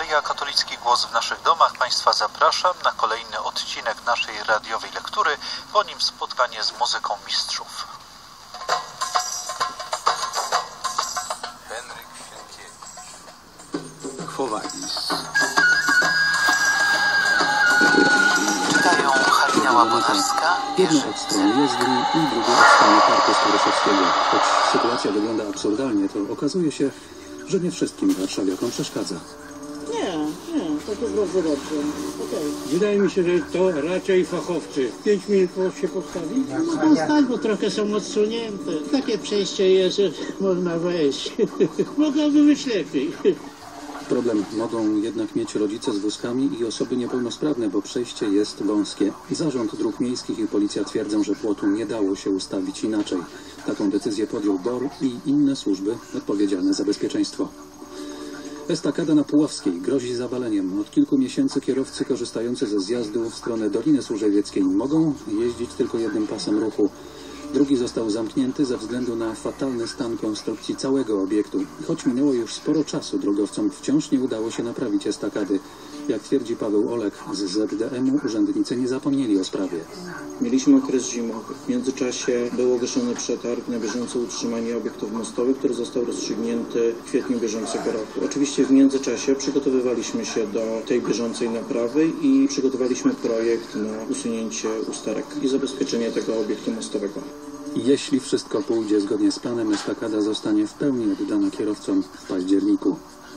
Radia Katolicki Głos w naszych domach. Państwa zapraszam na kolejny odcinek naszej radiowej lektury, po nim spotkanie z muzyką mistrzów. Henryk Sienkiewicz. Quo Vadis. Czytają Halina Łabodarska. Jedna od stron jezdni i druga od strony Parku Staroszewskiego. Choć sytuacja wygląda absurdalnie, to okazuje się, że nie wszystkim warszawiakom przeszkadza. Nie, to bardzo dobrze. Okay. Wydaje mi się, że to raczej fachowcy. 5 minut się postawi? No tak, bo trochę są odsunięte. Takie przejście jest, że można wejść. Mogłoby być lepiej. Problem mogą jednak mieć rodzice z wózkami i osoby niepełnosprawne, bo przejście jest wąskie. Zarząd Dróg Miejskich i policja twierdzą, że płotu nie dało się ustawić inaczej. Taką decyzję podjął BOR i inne służby odpowiedzialne za bezpieczeństwo. Estakada na Puławskiej grozi zawaleniem. Od kilku miesięcy kierowcy korzystający ze zjazdu w stronę Doliny Służewieckiej mogą jeździć tylko jednym pasem ruchu. Drugi został zamknięty ze względu na fatalny stan konstrukcji całego obiektu. Choć minęło już sporo czasu, drogowcom wciąż nie udało się naprawić estakady. Jak twierdzi Paweł Olek z ZDM-u, urzędnicy nie zapomnieli o sprawie. Mieliśmy okres zimowy. W międzyczasie był ogłoszony przetarg na bieżące utrzymanie obiektów mostowych, który został rozstrzygnięty w kwietniu bieżącego roku. Oczywiście w międzyczasie przygotowywaliśmy się do tej bieżącej naprawy i przygotowaliśmy projekt na usunięcie usterek i zabezpieczenie tego obiektu mostowego. Jeśli wszystko pójdzie zgodnie z planem, estakada zostanie w pełni oddana kierowcom w październiku.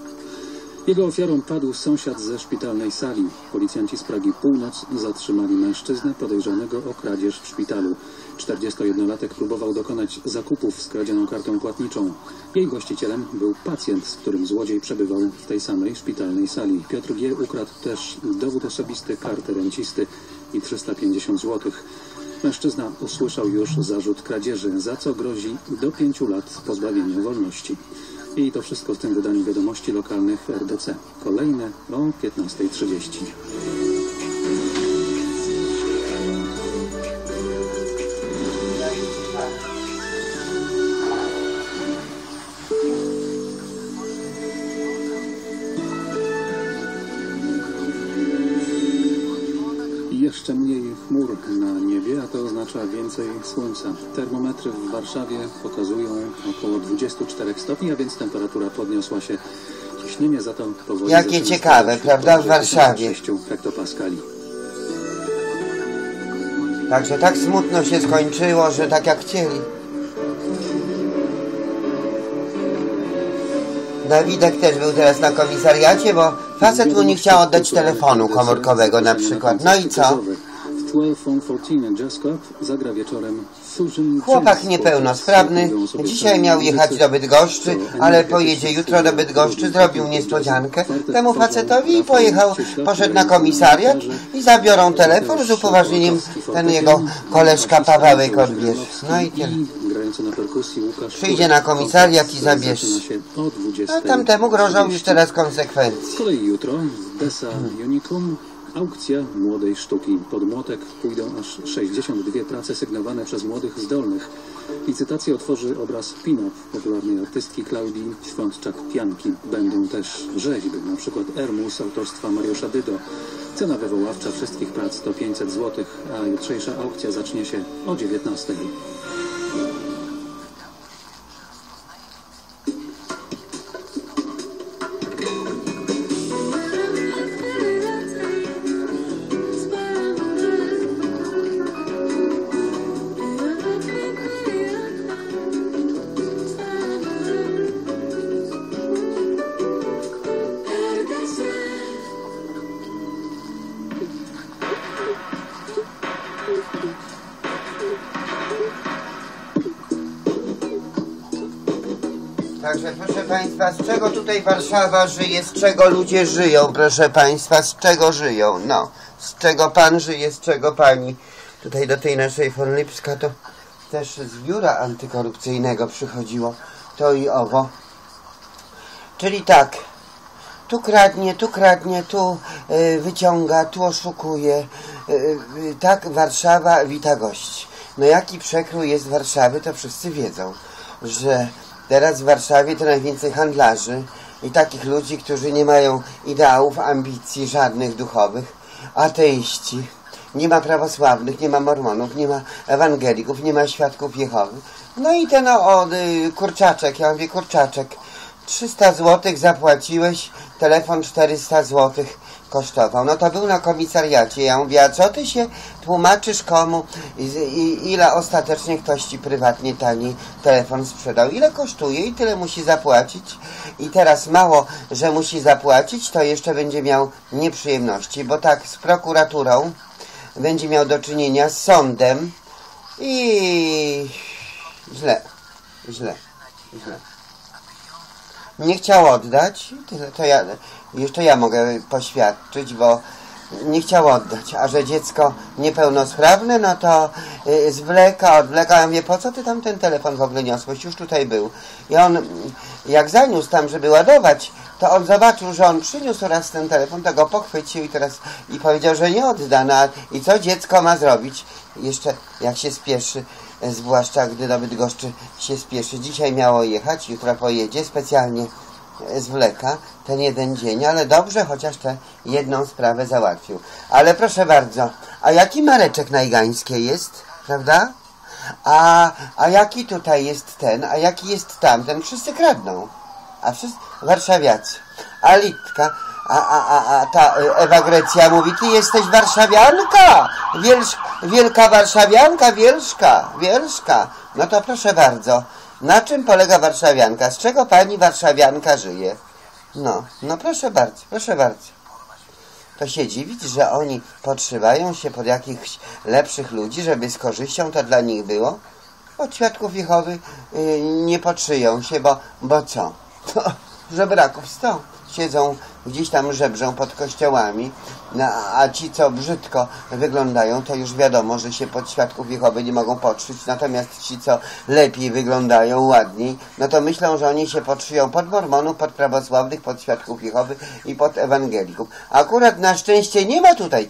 Jego ofiarą padł sąsiad ze szpitalnej sali. Policjanci z Pragi Północ zatrzymali mężczyznę podejrzanego o kradzież w szpitalu. 41-latek próbował dokonać zakupów z kradzioną kartą płatniczą. Jej właścicielem był pacjent, z którym złodziej przebywał w tej samej szpitalnej sali. Piotr G. ukradł też dowód osobisty, kartę rencisty i 350 zł. Mężczyzna usłyszał już zarzut kradzieży, za co grozi do 5 lat pozbawienia wolności. I to wszystko w tym wydaniu wiadomości lokalnych RDC. Kolejne o 15:30. Jeszcze mniej chmur na niebie, a to oznacza więcej słońca. Termometry w Warszawie pokazują około 24 stopni, a więc temperatura podniosła się. Ciśnienie za to powoli... Jakie ciekawe, prawda, w Warszawie. 6 hektopaskali. Także tak smutno się skończyło, że tak jak chcieli. Dawidek też był teraz na komisariacie, bo facet mu nie chciał oddać telefonu komórkowego na przykład. No i co? Chłopak niepełnosprawny dzisiaj miał jechać do Bydgoszczy, ale pojedzie jutro do Bydgoszczy, zrobił niespodziankę temu facetowi i poszedł na komisariat i zabiorą telefon z upoważnieniem ten jego koleżka Pawełek odbierze. No i tyle. Przyjdzie na komisariat i zabierze. A tamtemu grożą już teraz konsekwencje. Z kolei jutro w Desa Unicum aukcja młodej sztuki. Pod młotek pójdą aż 62 prace sygnowane przez młodych zdolnych. Licytację otworzy obraz Pin-up popularnej artystki Klaudii Świątczak-Pianki. Będą też rzeźby, na przykład Ermus autorstwa Mariusza Dydo. Cena wywoławcza wszystkich prac to 500 zł, a jutrzejsza aukcja zacznie się o 19:00. Także proszę Państwa, z czego tutaj Warszawa żyje, z czego ludzie żyją, proszę Państwa, z czego żyją, no, z czego Pan żyje, z czego Pani. Tutaj do tej naszej von Lipska to też z biura antykorupcyjnego przychodziło to i owo. Czyli tak, tu kradnie, tu wyciąga, tu oszukuje, tak Warszawa wita gości. No jaki przekrój jest Warszawy, to wszyscy wiedzą, że teraz w Warszawie to najwięcej handlarzy, i takich ludzi, którzy nie mają ideałów, ambicji żadnych duchowych, ateiści. Nie ma prawosławnych, nie ma mormonów, nie ma ewangelików, nie ma świadków Jehowy. No i ten kurczaczek, ja mówię kurczaczek, 300 zł zapłaciłeś, telefon 400 zł kosztował. No to był na komisariacie. Ja mówię, a co ty się tłumaczysz komu ile ostatecznie ktoś ci prywatnie tani telefon sprzedał? Ile kosztuje i tyle musi zapłacić. I teraz mało, że musi zapłacić, to jeszcze będzie miał nieprzyjemności, bo tak z prokuraturą będzie miał do czynienia z sądem i źle. Nie chciał oddać, to jeszcze ja mogę poświadczyć, bo nie chciał oddać, a że dziecko niepełnosprawne, no to odwleka. Ja mówię, po co ty tam ten telefon w ogóle niosłeś? Już tutaj był. I on, jak zaniósł tam, żeby ładować, to on zobaczył, że on przyniósł raz ten telefon, to go pochwycił i powiedział, że nie odda. No, i co dziecko ma zrobić? Jeszcze jak się spieszy, zwłaszcza gdy do Bydgoszczy się spieszy. Dzisiaj miało jechać, jutro pojedzie, specjalnie zwleka ten jeden dzień, ale dobrze, chociaż tę jedną sprawę załatwił. Ale proszę bardzo, a jaki Mareczek Najgańskie jest, prawda? A jaki tutaj jest ten, a jaki jest tamten? Wszyscy kradną, a wszyscy warszawiacy. A Litka, a ta Ewa Grecja mówi, ty jesteś warszawianka, wielka warszawianka, wielszka. No to proszę bardzo, na czym polega warszawianka? Z czego pani warszawianka żyje? No proszę bardzo. To się dziwić, że oni podszywają się pod jakichś lepszych ludzi, żeby z korzyścią to dla nich było? Od świadków Jehowy nie podszyją się, bo co? To żebraków 100 siedzą, gdzieś tam żebrzą pod kościołami, a ci, co brzydko wyglądają, to już wiadomo, że się pod świadków Jehowy nie mogą podszyć, natomiast ci, co lepiej wyglądają, ładniej, no to myślą, że oni się podszyją pod mormonów, pod prawosławnych, pod świadków Jehowy i pod ewangelików. Akurat na szczęście nie ma tutaj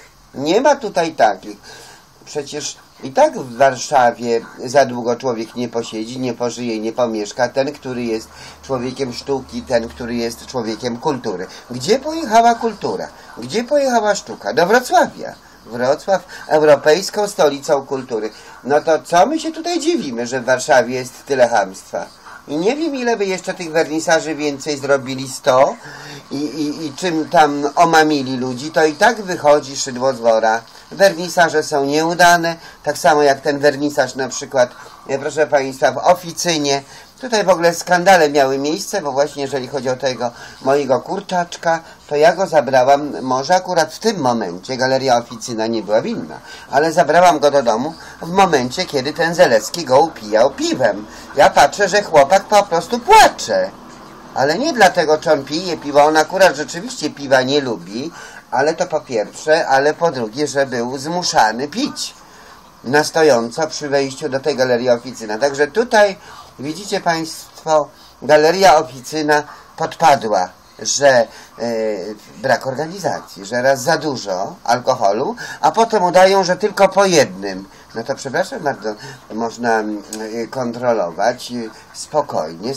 takich. Przecież i tak w Warszawie za długo człowiek nie posiedzi, nie pożyje, nie pomieszka. Ten, który jest człowiekiem sztuki, ten, który jest człowiekiem kultury. Gdzie pojechała kultura? Gdzie pojechała sztuka? Do Wrocławia. Wrocław europejską stolicą kultury. No to co my się tutaj dziwimy, że w Warszawie jest tyle chamstwa? I nie wiem, ile by jeszcze tych wernisaży więcej zrobili 100 i czym tam omamili ludzi, to i tak wychodzi szydło z wora. Wernisaże są nieudane, tak samo jak ten wernisaż na przykład, proszę państwa, w Oficynie. Tutaj w ogóle skandale miały miejsce, bo właśnie jeżeli chodzi o tego mojego kurczaczka, to ja go zabrałam, może akurat w tym momencie, Galeria Oficyna nie była winna, ale zabrałam go do domu w momencie, kiedy ten Zaleski go upijał piwem. Ja patrzę, że chłopak po prostu płacze. Ale nie dlatego, czy on pije piwo, on akurat rzeczywiście piwa nie lubi, ale to po pierwsze, ale po drugie, że był zmuszany pić na stojąco przy wejściu do tej Galerii Oficyna. Także tutaj widzicie państwo, Galeria Oficyna podpadła, że brak organizacji, że raz za dużo alkoholu, a potem udają, że tylko po jednym. No to przepraszam bardzo, można kontrolować spokojnie,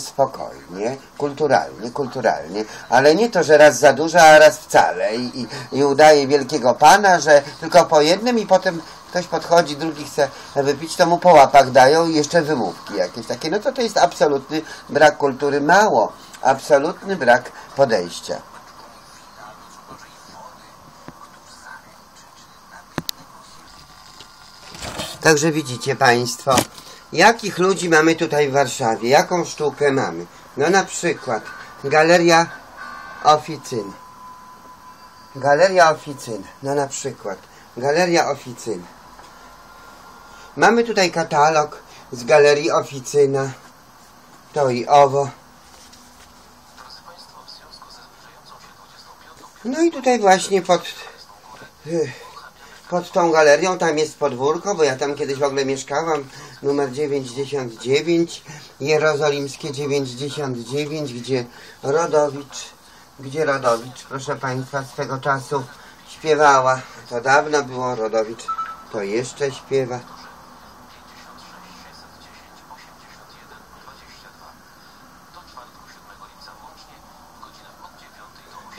kulturalnie, ale nie to, że raz za dużo, a raz wcale i udaje wielkiego pana, że tylko po jednym i potem ktoś podchodzi, drugi chce wypić, to mu po łapach dają i jeszcze wymówki jakieś takie. No to jest absolutny brak kultury, absolutny brak podejścia. Także widzicie państwo, jakich ludzi mamy tutaj w Warszawie, jaką sztukę mamy. No na przykład Galeria Oficyn. Galeria Oficyn. Mamy tutaj katalog z Galerii Oficyna. To i owo. No i tutaj właśnie pod tą galerią, tam jest podwórko, bo ja tam kiedyś w ogóle mieszkałam, numer 99, Jerozolimskie 99, gdzie Rodowicz, proszę państwa, swego czasu śpiewała. To dawno było, Rodowicz to jeszcze śpiewa.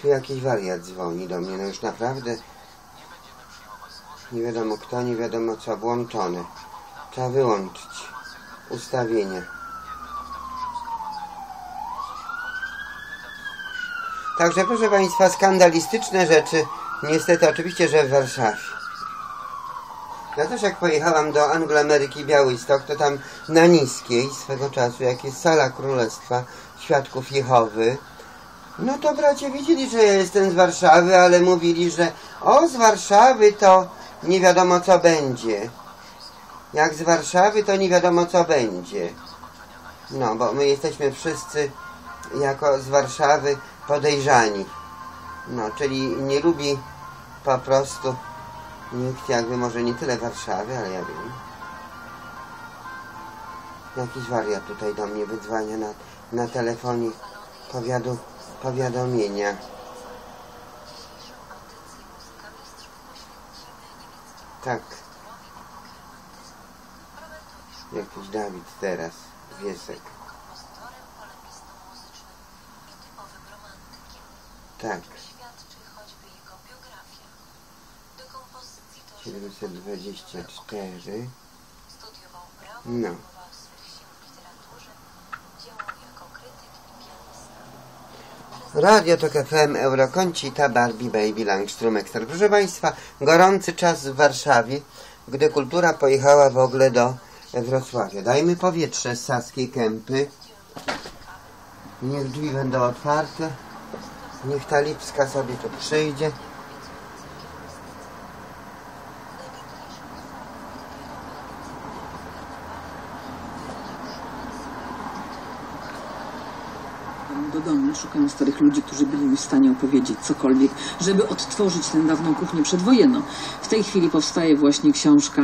Tu jakiś wariat dzwoni do mnie, no już naprawdę nie wiadomo kto, nie wiadomo co włączone. Trzeba wyłączyć ustawienia. Także proszę Państwa, skandalistyczne rzeczy, niestety oczywiście, że w Warszawie. Ja też jak pojechałam do Angloameryki Białystok, to tam na Niskiej swego czasu, jak jest Sala Królestwa Świadków Jehowy, no to bracia wiedzieli, że ja jestem z Warszawy, ale mówili, że o, z Warszawy to nie wiadomo co będzie. Jak z Warszawy to nie wiadomo co będzie. No, bo my jesteśmy wszyscy jako z Warszawy podejrzani. No, czyli nie lubi po prostu nikt jakby może nie tyle Warszawy, ale ja wiem. Jakiś wariat tutaj do mnie wydzwania na telefonie powiadomienia. Tak. Jakiś Dawid teraz, Wiesek. Tak. 724. No. Radio Tok FM, Eurokącita, Barbie, Baby, Langstrom, Ekstra. Proszę Państwa, gorący czas w Warszawie, gdy kultura pojechała w ogóle do Wrocławia. Dajmy powietrze z Saskiej Kępy. Niech drzwi będą otwarte. Niech ta Lipska sobie tu przyjdzie. Do domu szukam starych ludzi, którzy byli mi w stanie opowiedzieć cokolwiek, żeby odtworzyć tę dawną kuchnię przedwojenną. W tej chwili powstaje właśnie książka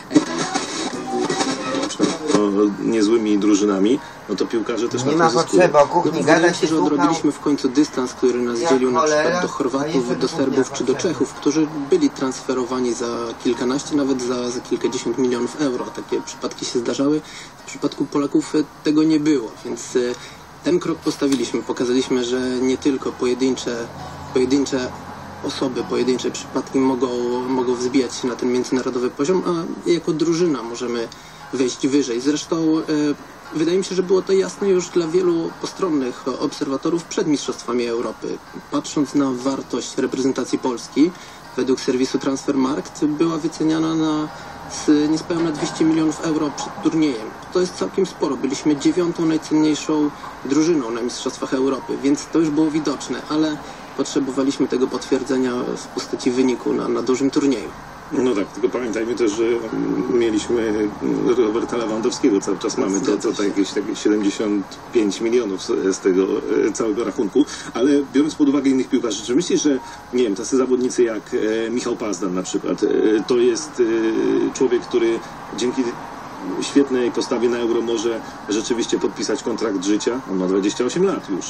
niezłymi drużynami, no to piłkarze też nie ma potrzeby o kuchni gadać się, że odrobiliśmy w końcu dystans, który nas dzielił na przykład do Chorwatów, do Serbów czy do Czechów, którzy byli transferowani za kilkanaście, nawet za kilkadziesiąt milionów euro. Takie przypadki się zdarzały. W przypadku Polaków tego nie było, więc ten krok postawiliśmy. Pokazaliśmy, że nie tylko pojedyncze osoby, pojedyncze przypadki mogą wzbijać się na ten międzynarodowy poziom, a jako drużyna możemy wejść wyżej. Zresztą wydaje mi się, że było to jasne już dla wielu postronnych obserwatorów przed Mistrzostwami Europy. Patrząc na wartość reprezentacji Polski, według serwisu Transfermarkt była wyceniana na niespełna 200 milionów euro przed turniejem. To jest całkiem sporo. Byliśmy 9. najcenniejszą drużyną na Mistrzostwach Europy, więc to już było widoczne, ale potrzebowaliśmy tego potwierdzenia w postaci wyniku na dużym turnieju. No tak, tylko pamiętajmy też, że mieliśmy Roberta Lewandowskiego, cały czas mamy to jakieś 75 milionów z tego całego rachunku, ale biorąc pod uwagę innych piłkarzy, czy myślisz, że nie wiem, tacy zawodnicy jak Michał Pazdan na przykład, to jest człowiek, który dzięki świetnej postawie na Euro może rzeczywiście podpisać kontrakt życia? On ma 28 lat już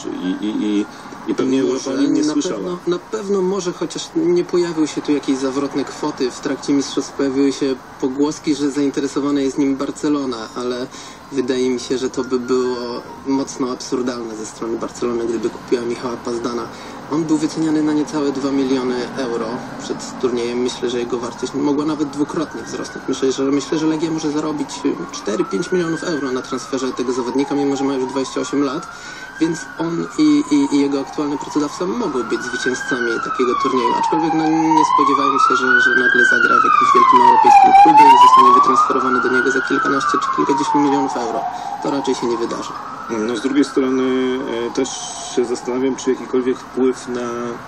i pewnie Europa nie słyszała. Na pewno może, chociaż nie pojawiły się tu jakieś zawrotne kwoty. W trakcie mistrzostw pojawiły się pogłoski, że zainteresowana jest nim Barcelona, ale wydaje mi się, że to by było mocno absurdalne ze strony Barcelony, gdyby kupiła Michała Pazdana. On był wyceniany na niecałe 2 miliony euro przed turniejem. Myślę, że jego wartość mogła nawet dwukrotnie wzrosnąć. Myślę, że Legia może zarobić 4-5 milionów euro na transferze tego zawodnika, mimo że ma już 28 lat. Więc on i jego aktualny pracodawca mogą być zwycięzcami takiego turnieju. Aczkolwiek nie spodziewajmy się, że nagle zagra w jakimś wielkim europejskim klubie i zostanie wytransferowany do niego za kilkanaście czy kilkadziesiąt milionów euro. To raczej się nie wydarzy. No z drugiej strony też się zastanawiam, czy jakikolwiek wpływ na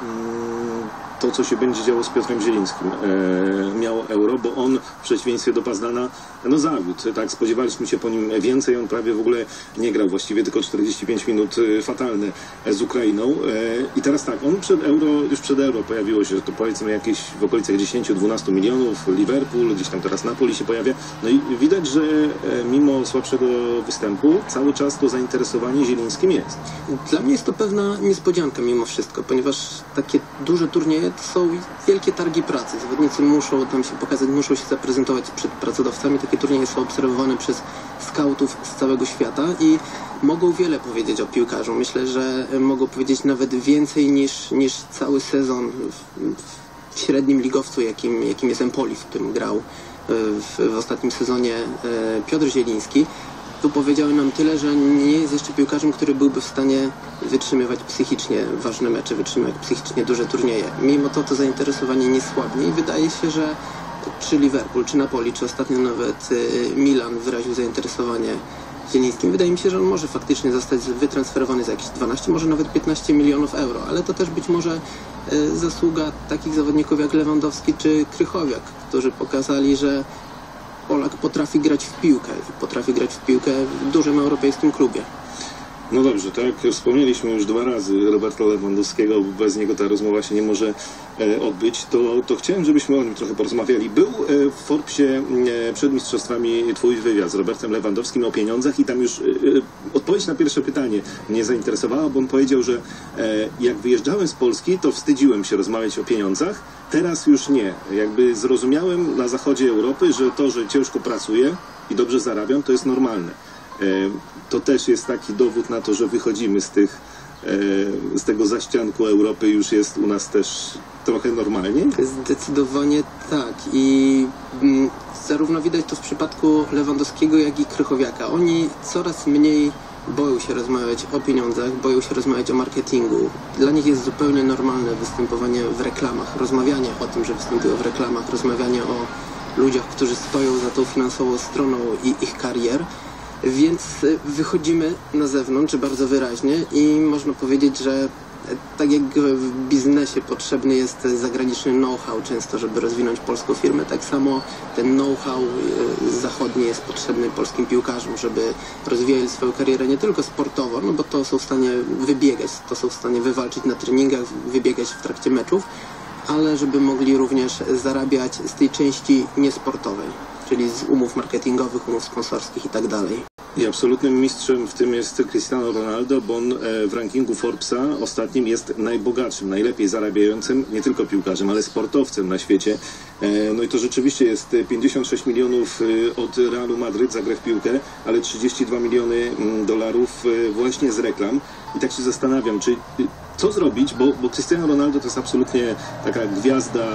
to, co się będzie działo z Piotrem Zielińskim miało Euro, bo on w przeciwieństwie do Pazdana zawiódł. Tak, spodziewaliśmy się po nim więcej, on prawie w ogóle nie grał, właściwie tylko 45 minut fatalne z Ukrainą. I teraz tak, on już przed Euro pojawiło się, to powiedzmy jakieś w okolicach 10-12 milionów, Liverpool, gdzieś tam teraz Napoli się pojawia. No i widać, że mimo słabszego występu cały czas to zainteresowanie zainteresowanie Zielińskim jest. Dla mnie jest to pewna niespodzianka mimo wszystko, ponieważ takie duże turnieje to są wielkie targi pracy. Zawodnicy muszą tam się pokazać, muszą się zaprezentować przed pracodawcami. Takie turnieje są obserwowane przez skautów z całego świata i mogą wiele powiedzieć o piłkarzu. Myślę, że mogą powiedzieć nawet więcej niż cały sezon w średnim ligowcu, jakim jest Empoli, w którym grał w ostatnim sezonie Piotr Zieliński. Tu powiedziały nam tyle, że nie jest jeszcze piłkarzem, który byłby w stanie wytrzymywać psychicznie ważne mecze, wytrzymywać psychicznie duże turnieje. Mimo to zainteresowanie nie słabnie i wydaje się, że czy Liverpool, czy Napoli, czy ostatnio nawet Milan wyraził zainteresowanie Zielińskim. Wydaje mi się, że on może faktycznie zostać wytransferowany za jakieś 12, może nawet 15 milionów euro, ale to też być może zasługa takich zawodników jak Lewandowski czy Krychowiak, którzy pokazali, że Polak potrafi grać w piłkę i potrafi grać w piłkę w dużym europejskim klubie. No dobrze, tak jak wspomnieliśmy już 2 razy Roberta Lewandowskiego, bez niego ta rozmowa się nie może odbyć, to chciałem, żebyśmy o nim trochę porozmawiali. Był w Forbesie przed mistrzostwami twój wywiad z Robertem Lewandowskim o pieniądzach i tam już odpowiedź na pierwsze pytanie mnie zainteresowała, bo on powiedział, że jak wyjeżdżałem z Polski, to wstydziłem się rozmawiać o pieniądzach, teraz już nie. Jakby zrozumiałem na zachodzie Europy, że to, że ciężko pracuję i dobrze zarabiam, to jest normalne. To też jest taki dowód na to, że wychodzimy z tego zaścianku Europy, już jest u nas też trochę normalnie? Zdecydowanie tak i zarówno widać to w przypadku Lewandowskiego, jak i Krychowiaka. Oni coraz mniej boją się rozmawiać o pieniądzach, boją się rozmawiać o marketingu. Dla nich jest zupełnie normalne występowanie w reklamach, rozmawianie o tym, że występują w reklamach, rozmawianie o ludziach, którzy stoją za tą finansową stroną ich karier. Więc wychodzimy na zewnątrz bardzo wyraźnie i można powiedzieć, że tak jak w biznesie potrzebny jest zagraniczny know-how często, żeby rozwinąć polską firmę, tak samo ten know-how zachodni jest potrzebny polskim piłkarzom, żeby rozwijali swoją karierę nie tylko sportowo, no bo to są w stanie wybiegać, to są w stanie wywalczyć na treningach, wybiegać w trakcie meczów, ale żeby mogli również zarabiać z tej części niesportowej, czyli z umów marketingowych, umów sponsorskich i tak dalej. I absolutnym mistrzem w tym jest Cristiano Ronaldo, bo on w rankingu Forbesa ostatnim jest najbogatszym, najlepiej zarabiającym, nie tylko piłkarzem, ale sportowcem na świecie. No i to rzeczywiście jest 56 milionów od Realu Madryt za grę w piłkę, ale 32 miliony dolarów właśnie z reklam. I tak się zastanawiam, co zrobić, bo Cristiano Ronaldo to jest absolutnie taka gwiazda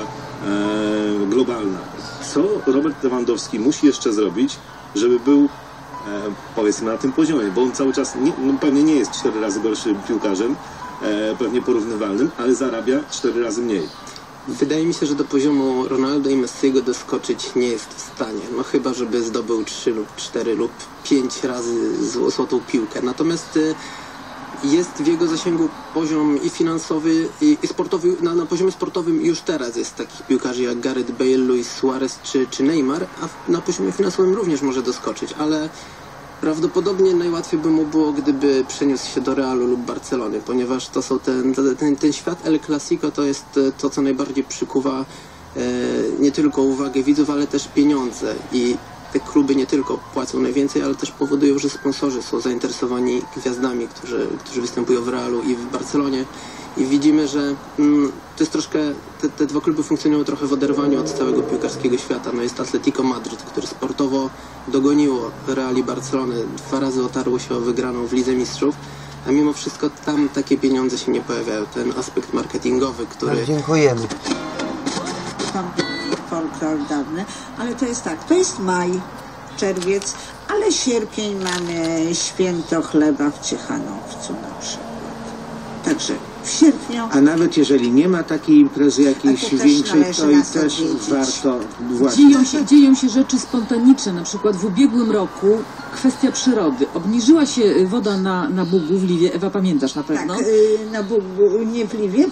globalna. Co Robert Lewandowski musi jeszcze zrobić, żeby był powiedzmy na tym poziomie, bo on cały czas pewnie nie jest 4 razy gorszym piłkarzem, pewnie porównywalnym, ale zarabia 4 razy mniej. Wydaje mi się, że do poziomu Ronaldo i Messiego doskoczyć nie jest w stanie. No chyba, żeby zdobył 3 lub 4 lub 5 razy złotą piłkę. Natomiast jest w jego zasięgu poziom i finansowy, i sportowy. Na poziomie sportowym już teraz jest takich piłkarzy jak Gareth Bale, Luis Suarez czy Neymar, a na poziomie finansowym również może doskoczyć, ale prawdopodobnie najłatwiej by mu było, gdyby przeniósł się do Realu lub Barcelony, ponieważ to są ten świat El Clasico to jest to, co najbardziej przykuwa nie tylko uwagę widzów, ale też pieniądze i te kluby nie tylko płacą najwięcej, ale też powodują, że sponsorzy są zainteresowani gwiazdami, którzy występują w Realu i w Barcelonie. I widzimy, że to jest troszkę, te 2 kluby funkcjonują trochę w oderwaniu od całego piłkarskiego świata. No jest Atletico Madryt, który sportowo dogoniło Real i Barcelonę, 2 razy otarło się o wygraną w Lidze Mistrzów, a mimo wszystko tam takie pieniądze się nie pojawiają. Ten aspekt marketingowy, który... Dziękujemy. Folklor dawny, ale to jest tak, to jest maj, czerwiec, ale sierpień mamy święto chleba w Ciechanowcu na przykład. Także w sierpniu... A nawet jeżeli nie ma takiej imprezy jakiejś większej, to i też warto właśnie... Dzieją się rzeczy spontaniczne, na przykład w ubiegłym roku kwestia przyrody. Obniżyła się woda na Bugu w Liwie. Ewa, pamiętasz na pewno? Tak, na Bugu, nie w Liwie,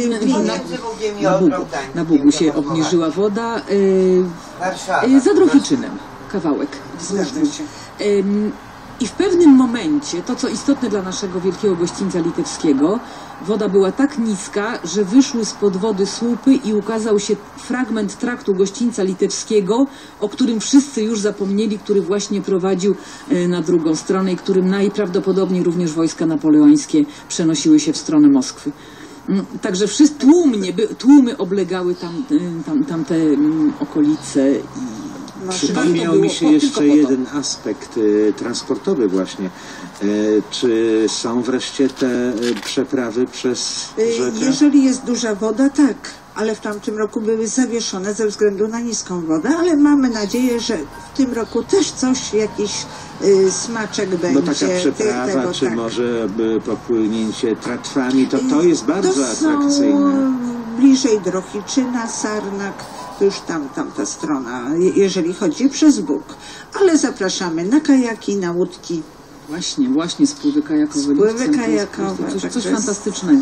na Bugu się obniżyła woda za Drohiczynem, kawałek wzdłuż. I w pewnym momencie, to co istotne dla naszego wielkiego gościńca litewskiego, woda była tak niska, że wyszły spod wody słupy i ukazał się fragment traktu gościńca litewskiego, o którym wszyscy już zapomnieli, który właśnie prowadził na drugą stronę i którym najprawdopodobniej również wojska napoleońskie przenosiły się w stronę Moskwy. Także tłumy oblegały tamte okolice. Przypomniał mi się jeszcze jeden aspekt transportowy właśnie. Czy są wreszcie te przeprawy przez rzekę? Jeżeli jest duża woda, tak. Ale w tamtym roku były zawieszone ze względu na niską wodę, ale mamy nadzieję, że w tym roku też jakiś smaczek będzie. No taka przeprawa, czy tak. Może popłynięcie tratwami, to jest bardzo atrakcyjne. Bliżej Drohiczyna, Sarnak, to już tamta strona, jeżeli chodzi przez Bóg. Ale zapraszamy na kajaki, na łódki. Właśnie spływy kajakowe. Spływy kajakowe. Coś fantastycznego.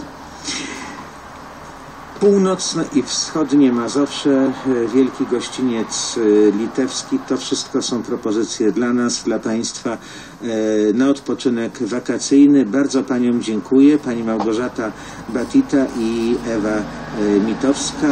Północne i wschodnie Mazowsze, wielki gościniec litewski, to wszystko są propozycje dla nas, dla Państwa na odpoczynek wakacyjny. Bardzo Paniom dziękuję. Pani Małgorzata Batita i Ewa Mitowska.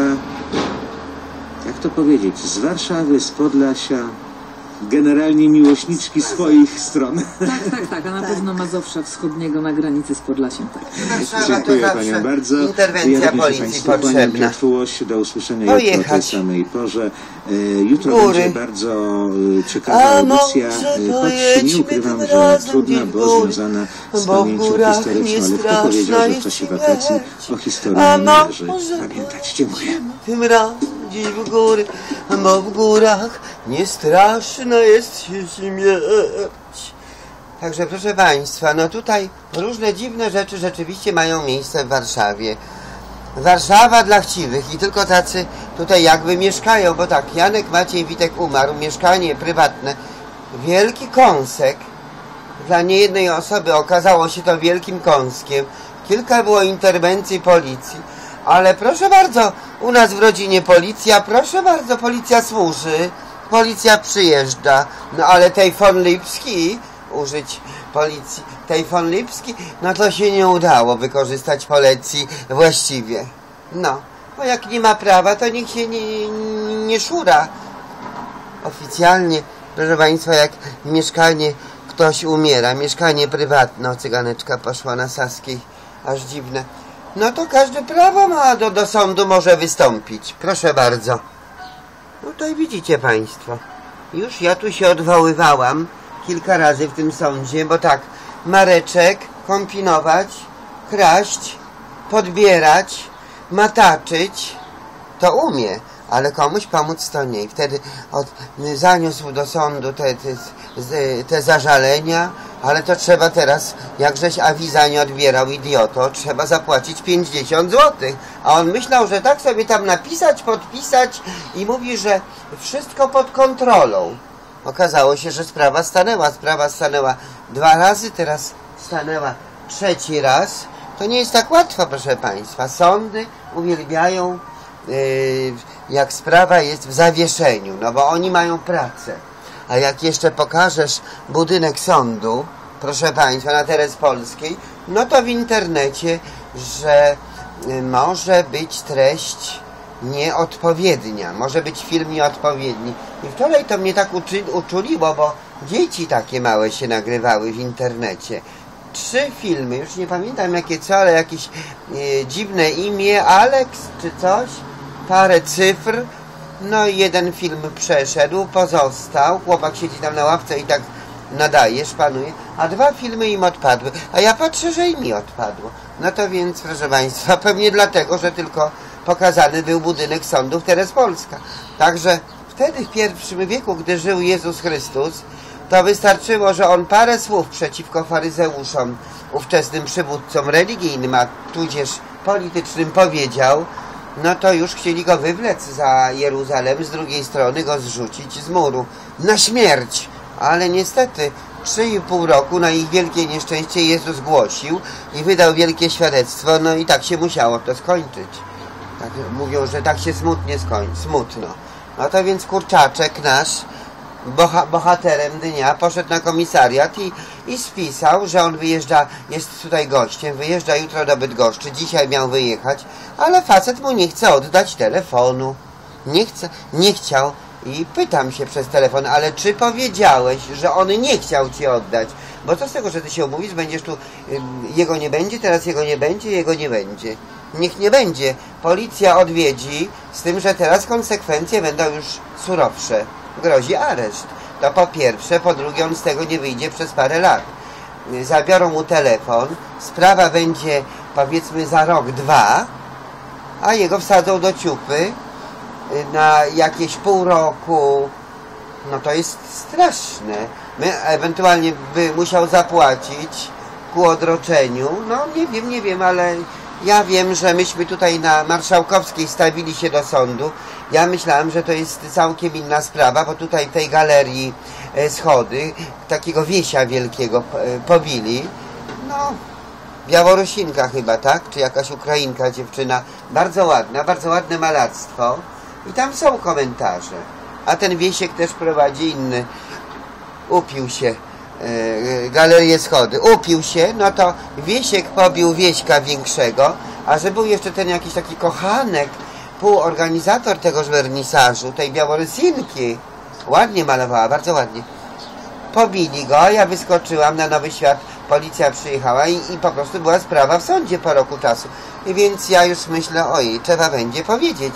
Jak to powiedzieć? Z Warszawy, z Podlasia. Generalnie miłośniczki swoich stron. Tak, a na pewno Mazowsza Wschodniego na granicy z Podlasiem. Tak. Dziękuję Panią bardzo. Interwencja policji potrzebna. Do usłyszenia jutro o tej samej porze. Jutro będzie bardzo ciekawa audycja, choć nie ukrywam, że trudna, bo związana z pamięcią historyczną, ale kto powiedział, że w czasie wakacji o historii nie należy pamiętać. Dziękuję. Tym razem gdzieś w góry, bo w górach nie straszno jest się śmierć. Także proszę Państwa, no tutaj różne dziwne rzeczy rzeczywiście mają miejsce w Warszawie. Warszawa dla chciwych i tylko tacy tutaj jakby mieszkają, bo tak, Janek Maciej Witek umarł, mieszkanie prywatne, wielki kąsek dla niejednej osoby, okazało się to wielkim kąskiem, kilka było interwencji policji, ale proszę bardzo, u nas w rodzinie policja, proszę bardzo, policja służy, policja przyjeżdża, no ale tej von Lipski, użyć policji, tej von Lipski, no to się nie udało wykorzystać policji właściwie. No, bo jak nie ma prawa, to nikt się nie szura. Oficjalnie, proszę Państwa, jak mieszkanie, ktoś umiera, mieszkanie prywatne, cyganeczka poszła na Saskiej, aż dziwne. No to każde prawo ma, do sądu może wystąpić. Proszę bardzo. No tutaj widzicie Państwo. Już ja tu się odwoływałam kilka razy w tym sądzie, bo tak, Mareczek kombinować, kraść, podbierać, mataczyć, to umie, ale komuś pomóc to nie. I wtedy zaniósł do sądu te zażalenia, ale to trzeba teraz, jakżeś awiza nie odbierał, idioto, trzeba zapłacić 50 zł. A on myślał, że tak sobie tam napisać, podpisać i mówi, że wszystko pod kontrolą. Okazało się, że sprawa stanęła 2 razy, teraz stanęła 3. raz. To nie jest tak łatwo, proszę Państwa. Sądy uwielbiają, jak sprawa jest w zawieszeniu, no bo oni mają pracę. A jak jeszcze pokażesz budynek sądu, proszę Państwa, na teren Polskiej, no to w internecie, że może być treść nieodpowiednia, może być film nieodpowiedni. I wczoraj to mnie tak uczuliło, bo dzieci takie małe się nagrywały w internecie. 3 filmy, już nie pamiętam jakie co, ale jakieś dziwne imię, Alex czy coś, parę cyfr. No i 1 film przeszedł, pozostał, chłopak siedzi tam na ławce i tak nadaje, szpanuje, a 2 filmy im odpadły, a ja patrzę, że i mi odpadło. No to więc, proszę Państwa, pewnie dlatego, że tylko pokazany był budynek sądów Terespolska. Także wtedy w I wieku, gdy żył Jezus Chrystus, to wystarczyło, że on parę słów przeciwko faryzeuszom, ówczesnym przywódcom religijnym, a tudzież politycznym powiedział, no to już chcieli go wywlec za Jeruzalem, z drugiej strony go zrzucić z muru na śmierć. Ale niestety 3,5 roku na ich wielkie nieszczęście Jezus głosił i wydał wielkie świadectwo, no i tak się musiało to skończyć. Tak mówią, że tak się smutno. No to więc kurczaczek nasz bohaterem dnia, poszedł na komisariat i spisał, że on wyjeżdża, jest tutaj gościem, wyjeżdża jutro do Bydgoszczy, dzisiaj miał wyjechać, ale facet mu nie chce oddać telefonu. Nie chciał. I pytam się przez telefon, ale czy powiedziałeś, że on nie chciał ci oddać? Bo co z tego, że ty się umówisz, będziesz tu, jego nie będzie, teraz jego nie będzie, jego nie będzie. Niech nie będzie. Policja odwiedzi, z tym, że teraz konsekwencje będą już surowsze. Grozi areszt. To po pierwsze, po drugie on z tego nie wyjdzie przez parę lat. Zabiorą mu telefon, sprawa będzie powiedzmy za rok, 2, a jego wsadzą do ciupy na jakieś pół roku. No to jest straszne. Ewentualnie by musiał zapłacić ku odroczeniu. No nie wiem, ale ja wiem, że myśmy tutaj na Marszałkowskiej stawili się do sądu. Ja myślałem, że to jest całkiem inna sprawa, bo tutaj w tej galerii schody takiego wiesia wielkiego pobili. No, Białorusinka chyba, tak? Czy jakaś Ukrainka dziewczyna. Bardzo ładna, bardzo ładne malarstwo. I tam są komentarze. A ten Wiesiek też prowadzi inny. Upił się. Galerię Schody. Upił się, no to Wiesiek pobił Wieśka większego, a że był jeszcze ten jakiś taki kochanek, półorganizator tegoż wernisażu, tej Białorusinki. Ładnie malowała, bardzo ładnie. Pobili go, ja wyskoczyłam na Nowy Świat, policja przyjechała i po prostu była sprawa w sądzie po roku czasu. I więc ja już myślę, oj, trzeba będzie powiedzieć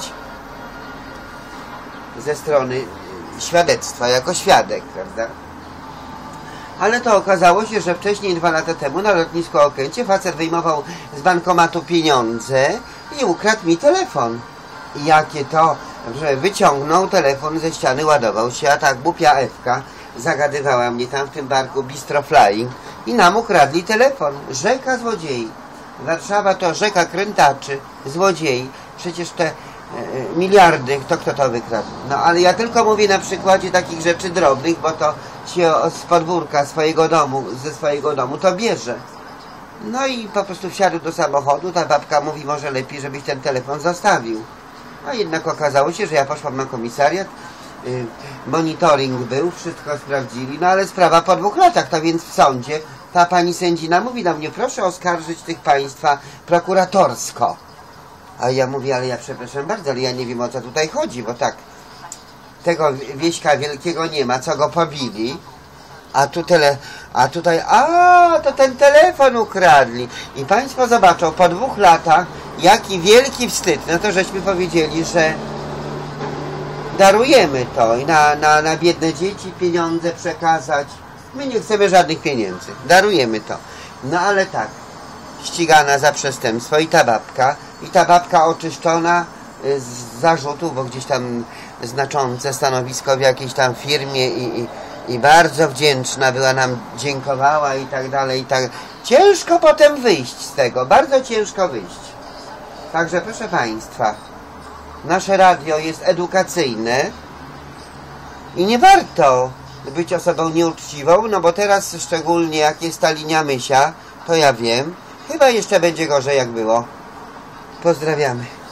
ze strony świadectwa, jako świadek, prawda? Ale to okazało się, że wcześniej 2 lata temu na lotnisku Okęcie facet wyjmował z bankomatu pieniądze i ukradł mi telefon. I jakie to, że wyciągnął telefon ze ściany, ładował się, a tak głupia Ewka zagadywała mnie tam w tym barku Bistro Flying i nam ukradli telefon. Rzeka złodziei. Warszawa to rzeka krętaczy, złodziei. Przecież te miliardy, kto to wykradł. No ale ja tylko mówię na przykładzie takich rzeczy drobnych, bo to się z podwórka swojego domu, ze swojego domu to bierze. No i po prostu wsiadł do samochodu, ta babka mówi, może lepiej, żebyś ten telefon zostawił. A jednak okazało się, że ja poszłam na komisariat, monitoring był, wszystko sprawdzili, no ale sprawa po 2 latach, to więc w sądzie ta pani sędzina mówi do mnie, proszę oskarżyć tych państwa prokuratorsko. A ja mówię, ale ja przepraszam bardzo, ale ja nie wiem, o co tutaj chodzi, bo tak, tego Wieśka wielkiego nie ma, co go pobili, a tutaj, to ten telefon ukradli. I państwo zobaczą, po 2 latach, jaki wielki wstyd, no to żeśmy powiedzieli, że darujemy to i na biedne dzieci pieniądze przekazać. My nie chcemy żadnych pieniędzy, darujemy to. No ale tak, ścigana za przestępstwo i ta babka oczyszczona z zarzutów, bo gdzieś tam znaczące stanowisko w jakiejś tam firmie i bardzo wdzięczna była, nam dziękowała i tak dalej, i tak. Ciężko potem wyjść z tego, bardzo ciężko wyjść. Także proszę państwa, nasze radio jest edukacyjne i nie warto być osobą nieuczciwą, no bo teraz szczególnie jak jest ta linia Mysia, to ja wiem, chyba jeszcze będzie gorzej jak było. Pozdrawiamy.